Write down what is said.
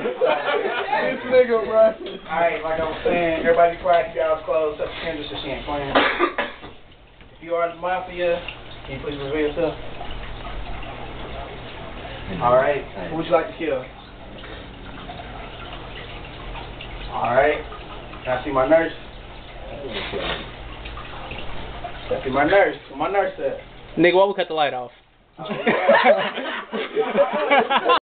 This nigga, bro. Alright, like I was saying, everybody quiet, keep your eyes closed, except for Kendra, so she ain't playing. If you are the mafia, can you please reveal yourself? Alright, who would you like to kill? Alright, can I see my nurse? Can I see my nurse? Where my nurse at? Nigga, why we cut the light off?